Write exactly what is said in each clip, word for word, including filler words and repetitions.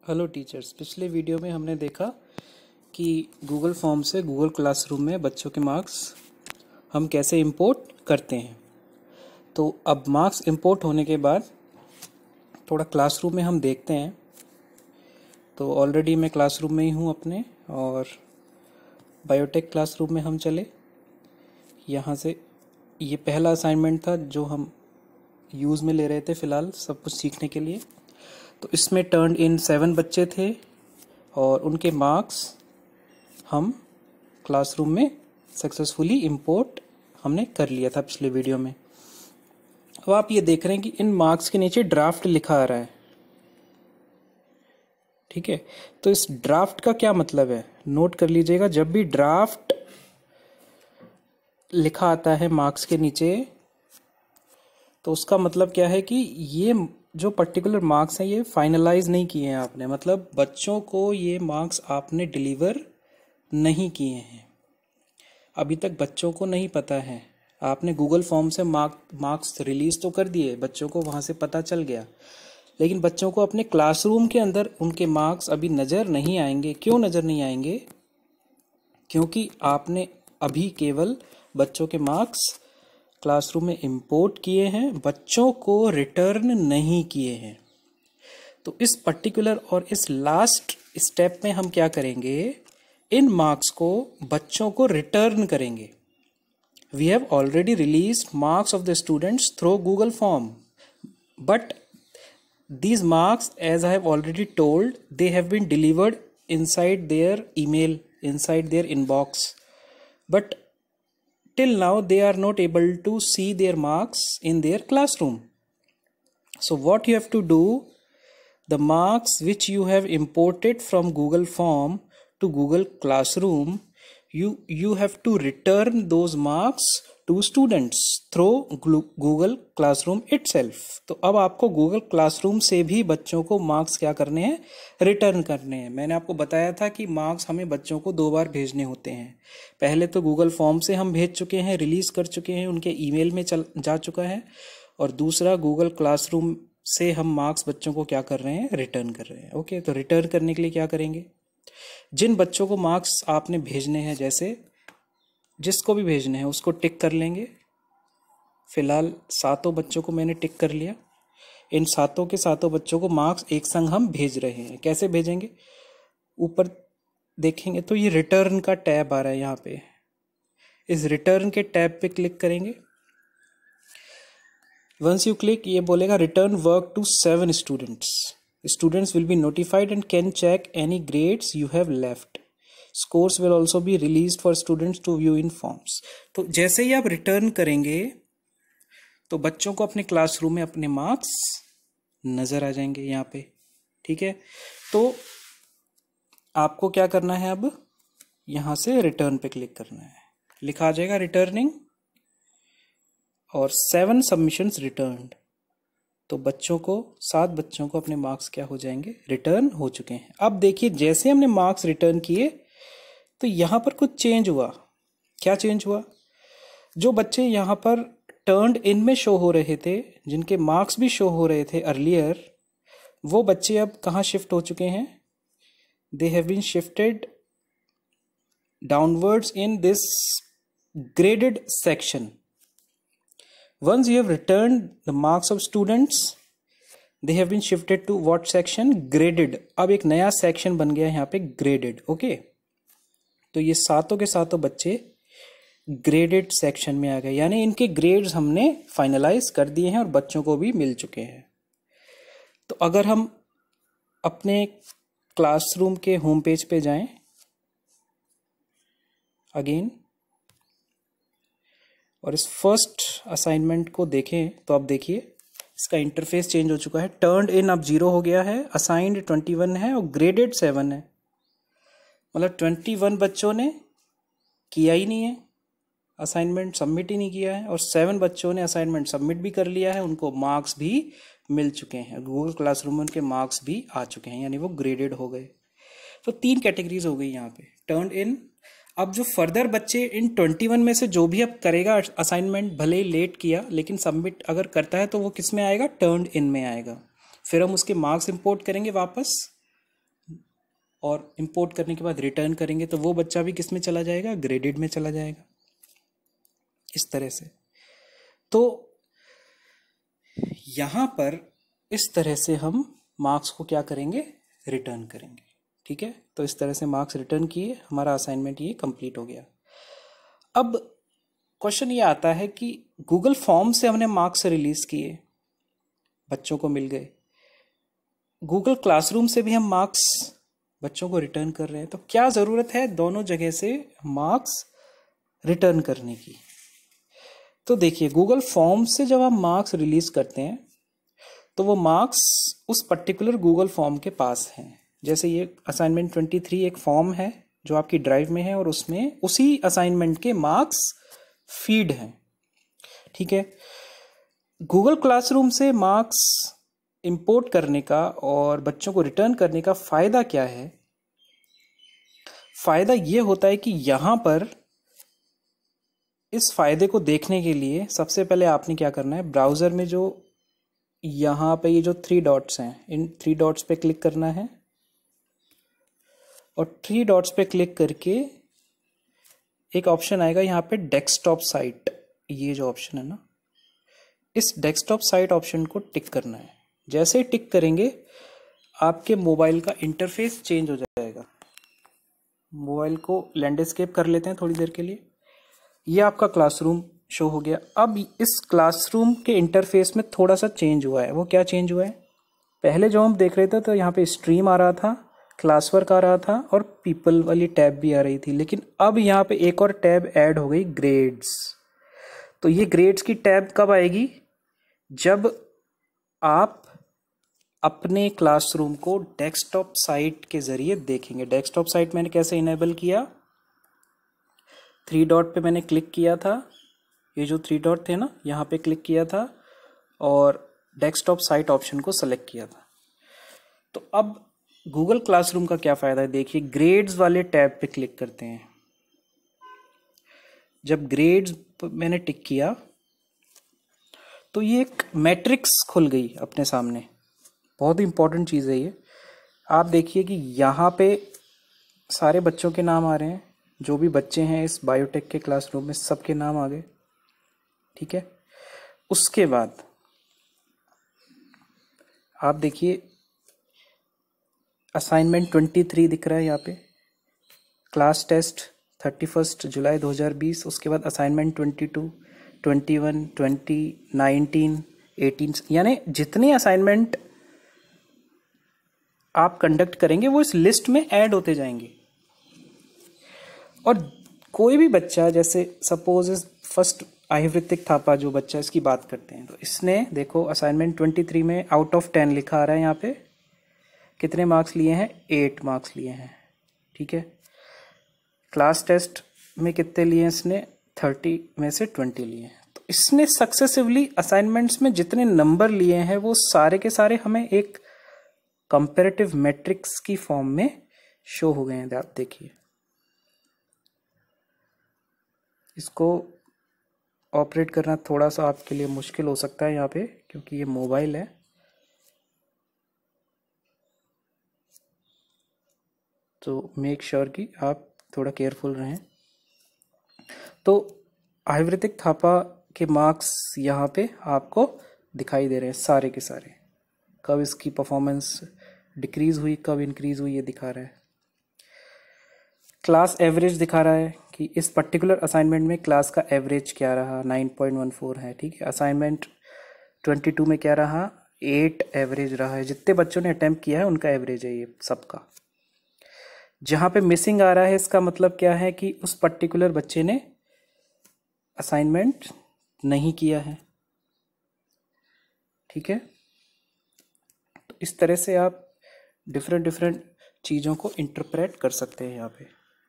Hello teachers. पिछले video में हमने देखा कि गूगल फॉर्म से गूगल क्लासरूम में बच्चों के मार्क्स हम कैसे इंपोर्ट करते हैं। तो अब मार्क्स इंपोर्ट होने के बाद थोड़ा क्लासरूम में हम देखते हैं। तो ऑलरेडी मैं क्लासरूम में ही हूँ अपने, और बायोटेक क्लासरूम में हम चले। यहाँ से ये पहला असाइनमेंट था जो हम यूज़ में ले रहे थे फ़िलहाल सब कुछ सीखने के लिए। तो इसमें टर्न इन सेवन बच्चे थे और उनके मार्क्स हम क्लासरूम में सक्सेसफुली इंपोर्ट हमने कर लिया था पिछले वीडियो में। अब आप ये देख रहे हैं कि इन मार्क्स के नीचे ड्राफ्ट लिखा आ रहा है, ठीक है। तो इस ड्राफ्ट का क्या मतलब है, नोट कर लीजिएगा। जब भी ड्राफ्ट लिखा आता है मार्क्स के नीचे, तो उसका मतलब क्या है कि ये जो पर्टिकुलर मार्क्स हैं ये फाइनलाइज नहीं किए हैं आपने, मतलब बच्चों को ये मार्क्स आपने डिलीवर नहीं किए हैं। अभी तक बच्चों को नहीं पता है। आपने गूगल फॉर्म से मार्क मार्क्स रिलीज़ तो कर दिए, बच्चों को वहाँ से पता चल गया, लेकिन बच्चों को अपने क्लासरूम के अंदर उनके मार्क्स अभी नज़र नहीं आएंगे। क्यों नज़र नहीं आएंगे? क्योंकि आपने अभी केवल बच्चों के मार्क्स क्लासरूम में इंपोर्ट किए हैं, बच्चों को रिटर्न नहीं किए हैं। तो इस पर्टिकुलर और इस लास्ट स्टेप में हम क्या करेंगे, इन मार्क्स को बच्चों को रिटर्न करेंगे। We have already released marks of the students through Google form, but these marks, as I have already told, they have been delivered inside their email, inside their inbox, but till now they are not able to see their marks in their classroom. So what you have to do, the marks which you have imported from Google Form to Google Classroom, you you have to return those marks to students through Google Classroom itself. तो अब आपको Google Classroom से भी बच्चों को marks क्या करने हैं, रिटर्न करने हैं। मैंने आपको बताया था कि मार्क्स हमें बच्चों को दो बार भेजने होते हैं। पहले तो Google फॉर्म से हम भेज चुके हैं, रिलीज कर चुके हैं, उनके ईमेल में चल जा चुका है, और दूसरा Google Classroom से हम मार्क्स बच्चों को क्या कर रहे हैं, रिटर्न कर रहे हैं। ओके, तो रिटर्न करने के लिए क्या करेंगे, जिन बच्चों को मार्क्स आपने भेजने हैं, जैसे जिसको भी भेजने हैं उसको टिक कर लेंगे। फिलहाल सातों बच्चों को मैंने टिक कर लिया। इन सातों के सातों बच्चों को मार्क्स एक संग हम भेज रहे हैं। कैसे भेजेंगे, ऊपर देखेंगे तो ये रिटर्न का टैब आ रहा है यहाँ पे। इस रिटर्न के टैब पे क्लिक करेंगे। वंस यू क्लिक, ये बोलेगा return work to seven students. Students will be notified and can check any grades you have left. Scores will also be released for students to view in forms. तो जैसे ही आप return करेंगे तो बच्चों को अपने क्लासरूम में अपने मार्क्स नजर आ जाएंगे यहाँ पे, ठीक है। तो आपको क्या करना है, अब यहाँ से रिटर्न पे क्लिक करना है। लिखा आ जाएगा रिटर्निंग और सेवन सबमिशंस रिटर्न्ड। तो बच्चों को, सात बच्चों को अपने मार्क्स क्या हो जाएंगे, रिटर्न हो चुके हैं। अब देखिए, जैसे हमने मार्क्स रिटर्न किए तो यहाँ पर कुछ चेंज हुआ। क्या चेंज हुआ, जो बच्चे यहाँ पर टर्न्ड इन में शो हो रहे थे, जिनके मार्क्स भी शो हो रहे थे अर्लियर, वो बच्चे अब कहाँ शिफ्ट हो चुके हैं, they have been shifted downwards in this graded section. Once you have return the marks of students, they have been shifted to what section, graded. अब एक नया सेक्शन बन गया यहाँ पे, ग्रेडेड। ओके, तो ये सातों के सातों बच्चे ग्रेडेड सेक्शन में आ गए, यानी इनके ग्रेड्स हमने फाइनलाइज कर दिए हैं और बच्चों को भी मिल चुके हैं। तो अगर हम अपने क्लासरूम के होम पेज पे जाएं अगेन, और इस फर्स्ट असाइनमेंट को देखें, तो अब देखिए इसका इंटरफेस चेंज हो चुका है। टर्न्ड इन अब जीरो हो गया है, असाइंड ट्वेंटी वन है और ग्रेडेड सेवन है। मतलब ट्वेंटी वन बच्चों ने किया ही नहीं है, असाइनमेंट सबमिट ही नहीं किया है, और सेवन बच्चों ने असाइनमेंट सबमिट भी कर लिया है, उनको मार्क्स भी मिल चुके हैं। गूगल क्लासरूम में उनके मार्क्स भी आ चुके हैं, यानी वो ग्रेडेड हो गए। तो तीन कैटेगरीज हो गई यहाँ पे, टर्न्ड इन। अब जो फर्दर बच्चे इन ट्वेंटी वन में से जो भी अब करेगा असाइनमेंट, भले ही लेट किया लेकिन सबमिट अगर करता है, तो वो किस में आएगा, टर्न्ड इन में आएगा। फिर हम उसके मार्क्स इंपोर्ट करेंगे वापस और इंपोर्ट करने के बाद रिटर्न करेंगे तो वो बच्चा भी किस में चला जाएगा, ग्रेडेड में चला जाएगा, इस तरह से। तो यहाँ पर इस तरह से हम मार्क्स को क्या करेंगे, रिटर्न करेंगे। ठीक है, तो इस तरह से मार्क्स रिटर्न किए, हमारा असाइनमेंट ये कंप्लीट हो गया। अब क्वेश्चन ये आता है कि गूगल फॉर्म से हमने मार्क्स रिलीज किए, बच्चों को मिल गए, गूगल क्लासरूम से भी हम मार्क्स बच्चों को रिटर्न कर रहे हैं, तो क्या ज़रूरत है दोनों जगह से मार्क्स रिटर्न करने की। तो देखिए, गूगल फॉर्म से जब हम मार्क्स रिलीज करते हैं तो वो मार्क्स उस पर्टिकुलर गूगल फॉर्म के पास हैं। जैसे ये असाइनमेंट ट्वेंटी थ्री एक फॉर्म है जो आपकी ड्राइव में है और उसमें उसी असाइनमेंट के मार्क्स फीड हैं। ठीक है, गूगल क्लासरूम से मार्क्स इंपोर्ट करने का और बच्चों को रिटर्न करने का फ़ायदा क्या है। फ़ायदा ये होता है कि यहाँ पर इस फ़ायदे को देखने के लिए सबसे पहले आपने क्या करना है, ब्राउज़र में जो यहाँ पे ये जो थ्री डॉट्स हैं, इन थ्री डॉट्स पे क्लिक करना है और थ्री डॉट्स पे क्लिक करके एक ऑप्शन आएगा यहाँ पे डेस्कटॉप साइट, ये जो ऑप्शन है ना, इस डेस्कटॉप साइट ऑप्शन को टिक करना है। जैसे ही टिक करेंगे आपके मोबाइल का इंटरफेस चेंज हो जाएगा। मोबाइल को लैंडस्केप कर लेते हैं थोड़ी देर के लिए। ये आपका क्लासरूम शो हो गया। अब इस क्लासरूम के इंटरफेस में थोड़ा सा चेंज हुआ है। वो क्या चेंज हुआ है, पहले जो हम देख रहे थे तो यहाँ पे स्ट्रीम आ रहा था, क्लास वर्क आ रहा था और पीपल वाली टैब भी आ रही थी, लेकिन अब यहाँ पे एक और टैब ऐड हो गई, ग्रेड्स। तो ये ग्रेड्स की टैब कब आएगी, जब आप अपने क्लासरूम को डेस्कटॉप साइट के ज़रिए देखेंगे। डेस्कटॉप साइट मैंने कैसे इनेबल किया, थ्री डॉट पे मैंने क्लिक किया था, ये जो थ्री डॉट थे ना, यहाँ पे क्लिक किया था और डेस्कटॉप साइट ऑप्शन को सेलेक्ट किया था। तो अब गूगल क्लासरूम का क्या फ़ायदा है, देखिए ग्रेड्स वाले टैब पे क्लिक करते हैं। जब ग्रेड्स मैंने टिक किया तो ये एक मैट्रिक्स खुल गई अपने सामने। बहुत ही इंपॉर्टेंट चीज़ है ये। आप देखिए कि यहाँ पे सारे बच्चों के नाम आ रहे हैं, जो भी बच्चे हैं इस बायोटेक के क्लासरूम में सबके नाम आ गए। ठीक है, उसके बाद आप देखिए असाइनमेंट ट्वेंटी थ्री दिख रहा है यहाँ पे, क्लास टेस्ट थर्टी फर्स्ट जुलाई दो हज़ार बीस, उसके बाद assignment twenty two, twenty one, twenty, nineteen, eighteen, यानी जितने असाइनमेंट आप कंडक्ट करेंगे वो इस लिस्ट में ऐड होते जाएंगे। और कोई भी बच्चा, जैसे सपोज इस फर्स्ट आयुर्वेदिक थापा जो बच्चा, इसकी बात करते हैं, तो इसने देखो असाइनमेंट ट्वेंटी थ्री में आउट ऑफ टेन लिखा आ रहा है, यहाँ पे कितने मार्क्स लिए हैं, एट मार्क्स लिए हैं। ठीक है, क्लास टेस्ट में कितने लिए हैं इसने, थर्टी में से ट्वेंटी लिए हैं। तो इसने सक्सेसिवली असाइनमेंट्स में जितने नंबर लिए हैं वो सारे के सारे हमें एक कंपैरेटिव मैट्रिक्स की फॉर्म में शो हो गए हैं। आप देखिए, इसको ऑपरेट करना थोड़ा सा आपके लिए मुश्किल हो सकता है यहाँ पे, क्योंकि ये मोबाइल है। तो मेक श्योर कि आप थोड़ा केयरफुल रहें। तो आयुर्वेदिक थापा के मार्क्स यहाँ पे आपको दिखाई दे रहे हैं सारे के सारे। कब इसकी परफॉर्मेंस डिक्रीज हुई, कब इंक्रीज हुई, ये दिखा रहा है। क्लास एवरेज दिखा रहा है कि इस पर्टिकुलर असाइनमेंट में क्लास का एवरेज क्या रहा, नाइन पॉइंट वन फोर है। ठीक है, असाइनमेंट ट्वेंटी टू में क्या रहा, एट एवरेज रहा है। जितने बच्चों ने अटेम्प्ट किया है उनका एवरेज है ये सबका। जहाँ पे मिसिंग आ रहा है इसका मतलब क्या है कि उस पर्टिकुलर बच्चे ने असाइनमेंट नहीं किया है। ठीक है, तो इस तरह से आप डिफरेंट डिफरेंट चीज़ों को इंटरप्रेट कर सकते हैं यहाँ पे।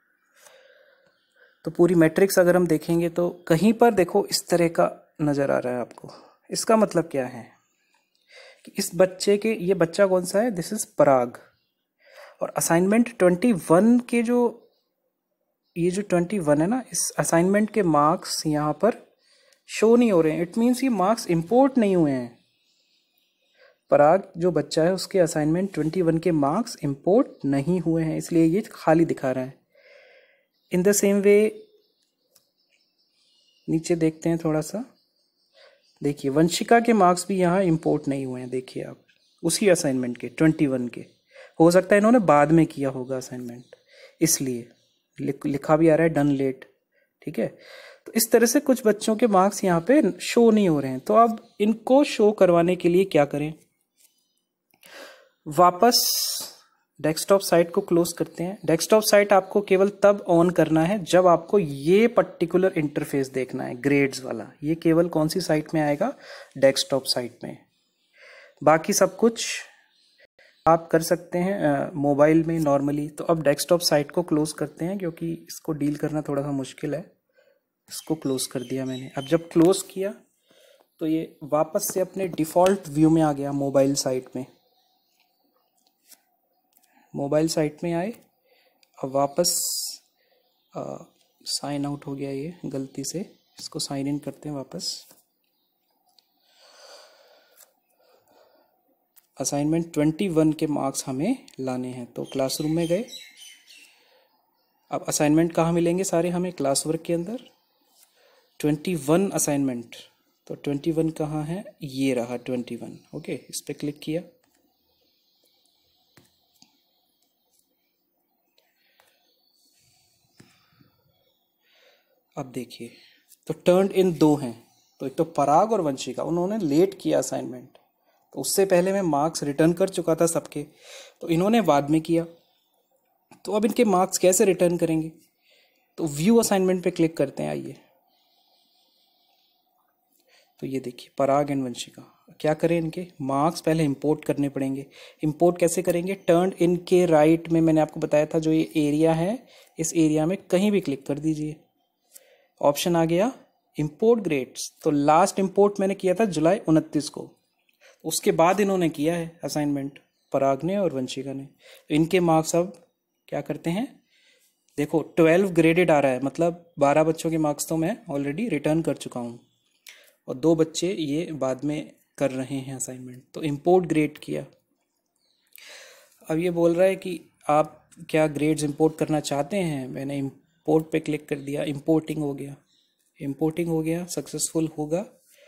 तो पूरी मैट्रिक्स अगर हम देखेंगे तो कहीं पर देखो इस तरह का नज़र आ रहा है आपको। इसका मतलब क्या है कि इस बच्चे के, ये बच्चा कौन सा है, दिस इज पराग। और असाइनमेंट ट्वेंटी वन के जो, ये जो ट्वेंटी वन है ना, इस असाइनमेंट के मार्क्स यहाँ पर शो नहीं हो रहे हैं। इट मीन्स ये मार्क्स इंपोर्ट नहीं हुए हैं। पराग जो बच्चा है उसके असाइनमेंट ट्वेंटी वन के मार्क्स इंपोर्ट नहीं हुए हैं, इसलिए ये खाली दिखा रहा है। इन द सेम वे नीचे देखते हैं थोड़ा सा, देखिए वंशिका के मार्क्स भी यहाँ इंपोर्ट नहीं हुए हैं, देखिए आप उसी असाइनमेंट के ट्वेंटी वन के। हो सकता है इन्होंने बाद में किया होगा असाइनमेंट, इसलिए लिख, लिखा भी आ रहा है डन लेट। ठीक है, तो इस तरह से कुछ बच्चों के मार्क्स यहाँ पे शो नहीं हो रहे हैं। तो अब इनको शो करवाने के लिए क्या करें, वापस डेस्कटॉप साइट को क्लोज करते हैं। डेस्कटॉप साइट आपको केवल तब ऑन करना है जब आपको ये पर्टिकुलर इंटरफेस देखना है, ग्रेड्स वाला। ये केवल कौन सी साइट में आएगा, डेस्कटॉप साइट में। बाकी सब कुछ आप कर सकते हैं मोबाइल में नॉर्मली। तो अब डेस्कटॉप साइट को क्लोज करते हैं, क्योंकि इसको डील करना थोड़ा सा मुश्किल है। इसको क्लोज कर दिया मैंने। अब जब क्लोज किया तो ये वापस से अपने डिफ़ॉल्ट व्यू में आ गया, मोबाइल साइट में। मोबाइल साइट में आए, अब वापस साइन आउट हो गया ये गलती से, इसको साइन इन करते हैं वापस। असाइनमेंट ट्वेंटी वन के मार्क्स हमें लाने हैं, तो क्लासरूम में गए। अब असाइनमेंट कहाँ मिलेंगे सारे हमें, क्लास वर्क के अंदर। ट्वेंटी वन असाइनमेंट, तो ट्वेंटी वन कहाँ है, ये रहा ट्वेंटी वन। ओके, इस पर क्लिक किया। अब देखिए, तो टर्न इन दो हैं, तो एक तो पराग और वंशिका, उन्होंने लेट किया असाइनमेंट, तो उससे पहले मैं मार्क्स रिटर्न कर चुका था सबके, तो इन्होंने बाद में किया। तो अब इनके मार्क्स कैसे रिटर्न करेंगे, तो व्यू असाइनमेंट पे क्लिक करते हैं। आइए, तो ये देखिए पराग एंड वंशिका, क्या करें, इनके मार्क्स पहले इंपोर्ट करने पड़ेंगे। इंपोर्ट कैसे करेंगे, टर्न इन के राइट में मैंने आपको बताया था जो ये एरिया है, इस एरिया में कहीं भी क्लिक कर दीजिए। ऑप्शन आ गया इंपोर्ट ग्रेड्स। तो लास्ट इंपोर्ट मैंने किया था जुलाई उनतीस को, उसके बाद इन्होंने किया है असाइनमेंट, पराग ने और वंशिका ने। तो इनके मार्क्स अब क्या करते हैं, देखो ट्वेल्व ग्रेडेड आ रहा है, मतलब बारह बच्चों के मार्क्स तो मैं ऑलरेडी रिटर्न कर चुका हूँ और दो बच्चे ये बाद में कर रहे हैं असाइनमेंट। तो इंपोर्ट ग्रेड किया। अब ये बोल रहा है कि आप क्या ग्रेड्स इंपोर्ट करना चाहते हैं, मैंने इंपोर्ट पे क्लिक कर दिया। इंपोर्टिंग हो गया, इंपोर्टिंग हो गया, सक्सेसफुल होगा।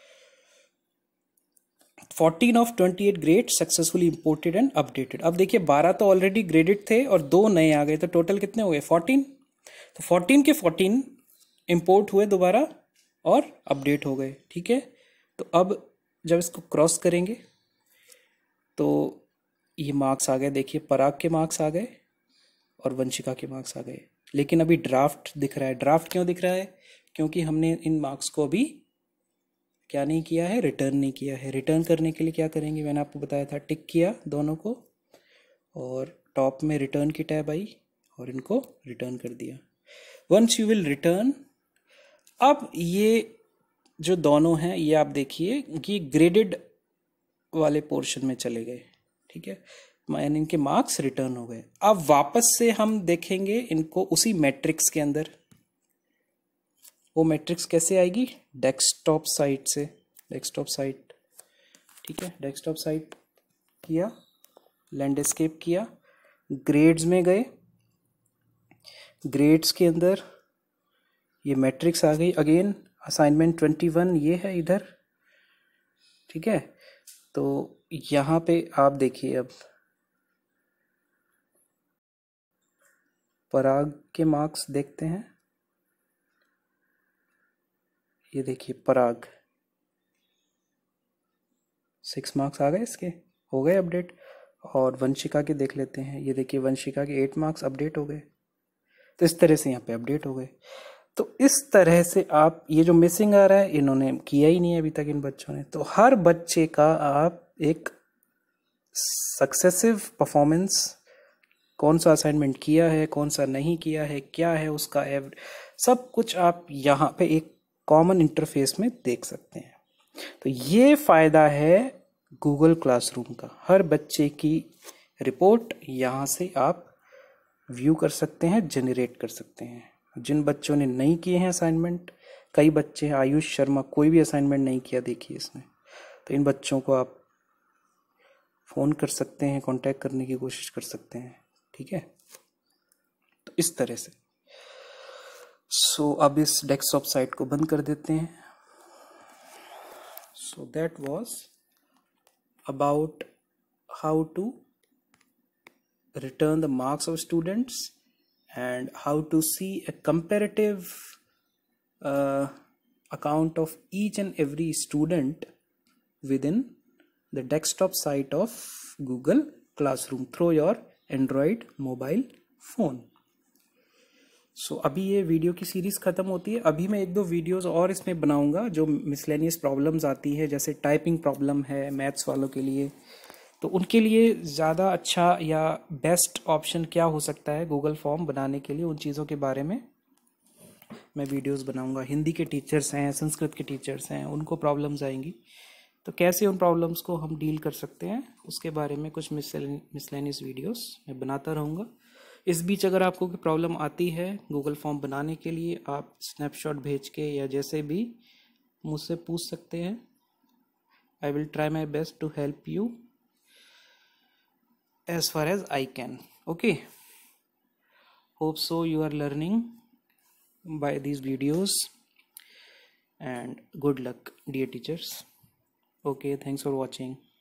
Fourteen of twenty eight grade successfully imported and updated. अब देखिए बारह तो ऑलरेडी ग्रेडेड थे और दो नए आ गए, तो टोटल कितने हो गए, फोर्टीन। तो फोर्टीन के फोर्टीन इंपोर्ट हुए दोबारा और अपडेट हो गए। ठीक है, तो अब जब इसको क्रॉस करेंगे तो ये मार्क्स आ गए, देखिए पराग के मार्क्स आ गए और वंशिका के मार्क्स आ गए। लेकिन अभी ड्राफ्ट दिख रहा है। ड्राफ्ट क्यों दिख रहा है, क्योंकि हमने इन मार्क्स को अभी क्या नहीं किया है, रिटर्न नहीं किया है। रिटर्न करने के लिए क्या करेंगे, मैंने आपको बताया था, टिक किया दोनों को और टॉप में रिटर्न की टैब आई और इनको रिटर्न कर दिया। वंस यू विल रिटर्न, अब ये जो दोनों हैं ये आप देखिए कि ग्रेडेड वाले पोर्शन में चले गए। ठीक है, मैंने इनके मार्क्स रिटर्न हो गए। अब वापस से हम देखेंगे इनको उसी मैट्रिक्स के अंदर। वो मैट्रिक्स कैसे आएगी, डेस्कटॉप साइट से, डेस्कटॉप साइट। ठीक है, डेस्कटॉप साइट किया, लैंडस्केप किया, ग्रेड्स में गए, ग्रेड्स के अंदर ये मैट्रिक्स आ गई। अगेन असाइनमेंट ट्वेंटी वन ये है इधर। ठीक है, तो यहाँ पे आप देखिए, अब पराग के मार्क्स देखते हैं। ये देखिए पराग सिक्स मार्क्स आ गए, इसके हो गए अपडेट। और वंशिका के देख लेते हैं, ये देखिए वंशिका के एट मार्क्स अपडेट हो गए। तो इस तरह से यहाँ पे अपडेट हो गए। तो इस तरह से आप, ये जो मिसिंग आ रहा है इन्होंने किया ही नहीं है अभी तक इन बच्चों ने, तो हर बच्चे का आप एक सक्सेसिव परफॉर्मेंस, कौन सा असाइनमेंट किया है, कौन सा नहीं किया है, क्या है उसका एव सब कुछ आप यहाँ पे एक कॉमन इंटरफेस में देख सकते हैं। तो ये फ़ायदा है गूगल क्लासरूम का। हर बच्चे की रिपोर्ट यहाँ से आप व्यू कर सकते हैं, जनरेट कर सकते हैं। जिन बच्चों ने नहीं किए हैं असाइनमेंट, कई बच्चे हैं, आयुष शर्मा कोई भी असाइनमेंट नहीं किया देखिए इसने, तो इन बच्चों को आप फ़ोन कर सकते हैं, कांटेक्ट करने की कोशिश कर सकते हैं, ठीक है। तो इस तरह से सो so, अब इस डेस्कटॉप साइट को बंद कर देते हैं। So that was about how to return the marks of students and how to see a comparative uh, account of each and every student within the desktop site of Google Classroom through your Android mobile phone. So so, अभी ये video की series ख़त्म होती है। अभी मैं एक दो वीडियोस और इसमें बनाऊंगा जो मिसलेनियस प्रॉब्लम्स आती है, जैसे टाइपिंग प्रॉब्लम है मैथ्स वालों के लिए, तो उनके लिए ज़्यादा अच्छा या बेस्ट ऑप्शन क्या हो सकता है गूगल फॉर्म बनाने के लिए, उन चीज़ों के बारे में मैं वीडियोस बनाऊंगा। हिंदी के टीचर्स हैं, संस्कृत के टीचर्स हैं, उनको प्रॉब्लम्स आएंगी, तो कैसे उन प्रॉब्लम्स को हम डील कर सकते हैं उसके बारे में कुछ मिसलेनियस वीडियोस मैं बनाता रहूँगा। इस बीच अगर आपको कोई प्रॉब्लम आती है गूगल फॉर्म बनाने के लिए, आप स्नैपशॉट भेज के या जैसे भी मुझसे पूछ सकते हैं। I will try my best to help you as far as I can. Okay, hope so you are learning by these videos, and good luck dear teachers. Okay, thanks for watching.